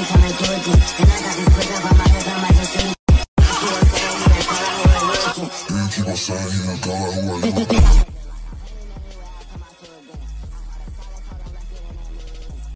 be coming through again. And I got this quick up on my head, I might just say it. Keep on saying, you know, girl, who are you?